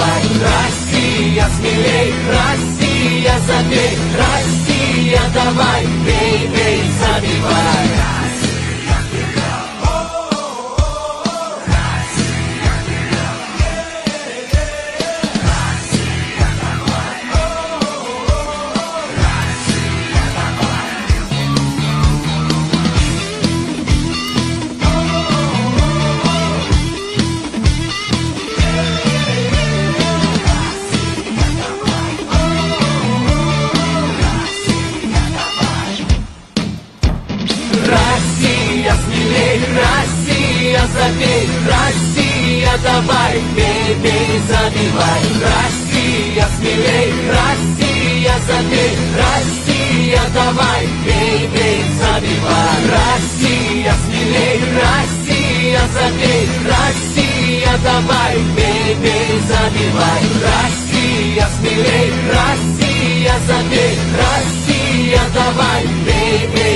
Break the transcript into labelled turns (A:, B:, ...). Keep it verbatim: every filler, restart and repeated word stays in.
A: забивай. Россия, смелей, Россия, забей. Россия, давай, бей, бей, забивай. Россия, смелей, Россия, забей. Россия, давай, бей, бей, забивай. Россия, смелей, Россия, забей. Россия, давай, бей, бей, забивай. Россия, смелей, Россия, забей. Россия, давай, бей, бей, забивай. Россия, смелей, Россия, забей. Россия, давай, бей, бей.